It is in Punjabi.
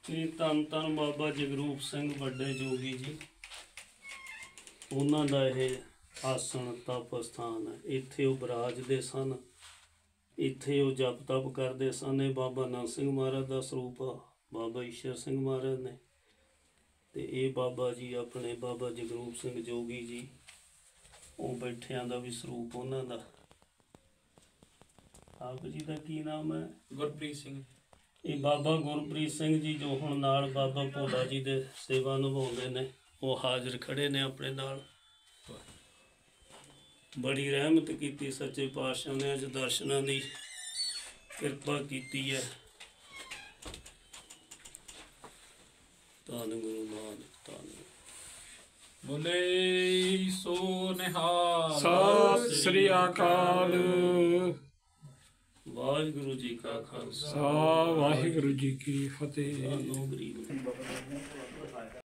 ਇਹ ਧੰਨ ਧੰਨ ਬਾਬਾ ਜਗਰੂਪ ਸਿੰਘ ਵੱਡੇ ਜੋਗੀ ਜੀ, ਉਹਨਾਂ ਦਾ ਇਹ ਆਸਣ ਤਪ ਸਥਾਨ ਹੈ। ਇੱਥੇ ਉਹ ਬਿਰਾਜਦੇ ਸਨ, ਇੱਥੇ ਉਹ ਜਪ ਤਪ ਕਰਦੇ ਸਨ। ਇਹ ਬਾਬਾ ਨੰਦ ਸਿੰਘ ਮਹਾਰਾਜ ਦਾ ਸਰੂਪ ਆ, ਬਾਬਾ ਈਸ਼ਰ ਸਿੰਘ ਮਹਾਰਾਜ ਨੇ, ਤੇ ਇਹ ਬਾਬਾ ਜੀ ਆਪਣੇ ਬਾਬਾ ਜਗਰੂਪ ਸਿੰਘ ਜੋਗੀ ਜੀ, ਉਹ ਬੈਠਿਆਂ ਦਾ ਵੀ ਸਰੂਪ ਉਹਨਾਂ ਦਾ। ਆਪ ਜੀ ਦਾ ਕੀ ਨਾਮ ਹੈ? ਗੁਰਪ੍ਰੀਤ ਸਿੰਘ। ਇਹ ਬਾਬਾ ਗੁਰਪ੍ਰੀਤ ਸਿੰਘ ਜੀ ਜੋ ਹੁਣ ਨਾਲ ਬਾਬਾ ਭੋਲਾ ਜੀ ਦੇ ਸੇਵਾ ਨਿਭਾਉਂਦੇ ਨੇ, ਉਹ ਹਾਜ਼ਰ ਖੜੇ ਨੇ ਆਪਣੇ ਨਾਲ। ਬੜੀ ਰਹਿਮਤ ਕੀਤੀ ਸੱਚੇ ਪਾਤਸ਼ਾਹ ਨੇ, ਅੱਜ ਦਰਸ਼ਨਾਂ ਦੀ ਕਿਰਪਾ ਕੀਤੀ ਹੈ। ਧੰਨ ਗੁਰੂ ਨਾਨਕ ਧੰਨ। ਬੋਲੇ ਸੋ ਨਿਹਾਲ। ਸਤਿ ਸ੍ਰੀ ਅਕਾਲ। ਵਾਹਿਗੁਰੂ ਜੀ ਕਾ ਖਾਲਸਾ, ਵਾਹਿਗੁਰੂ ਜੀ ਕੀ ਫਤਿਹ। ਵਾਹਿਗੁਰੂ।